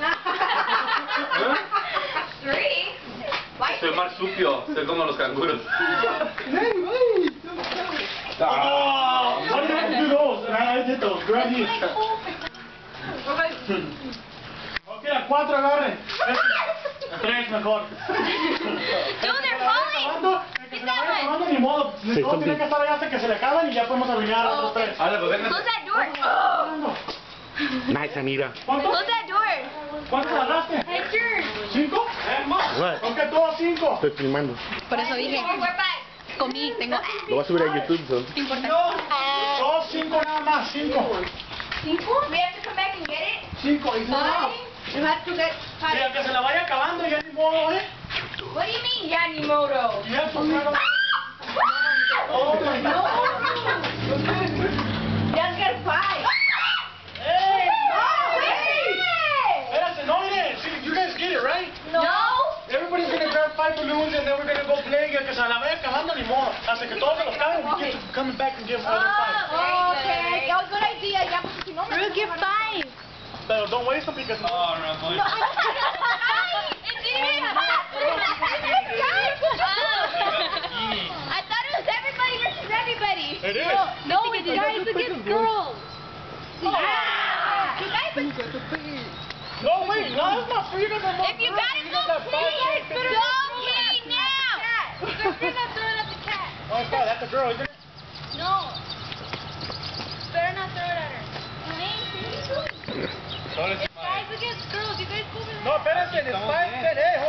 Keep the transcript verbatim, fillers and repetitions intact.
Three? Soy marsupio, soy como los canguros. Oh, why did I have to do those? And I did those. Grab these. Ok, a cuatro agarren. Tres mejor. Dude, they're falling! El que se la vaya acabando, ni modo. Todos tienen que estar allá hasta que se le acaban y ya podemos alinear a los tres. Dale, pues venga. Close that door! Nice, Anita. ¿Cuánto? Close that door! ¿Cuánto agarraste? It's yours! ¿Cinco? What? Ok, todos cinco. Estoy filmando. Por eso dije, Four, five! comí, tengo... Lo voy a subir a YouTube, so. Importante. Todos cinco nada más, cinco. Cinco? We have to come back and get it? Cinco, y nada. You have to get Y five. al que se la vaya acabando, ya ni modo, ¿eh? What do you mean, Yanimoto? Y ya, pues, claro. Oh, my God. Just get five. Hey! Oh, hey! Espérate, no, mire. See, you guys get it, right? No. Everybody's gonna grab five balloons and then we're gonna go play. Y al que se la vaya acabando, ni modo. Hasta que todos se los acaben, we get to come back and give other five. Oh, okay. Oh, good idea. Ya, porque si no me... We'll give five. Pero don't waste them because... No, no, no. I thought it was everybody versus everybody. It is. No, it's guys against girls. Ah! You guys, No, wait, no, it's not free. You guys are more if you girls. got it, You go got that five, pee. ten, fifteen. Go pee now. You're not throwing up the cat. Oh, it's not. That's a girl, isn't it? No. Better not throw it at her. Solo es It's guys against girls. You guys go over there. No, espérate. It's five, ten. Hey,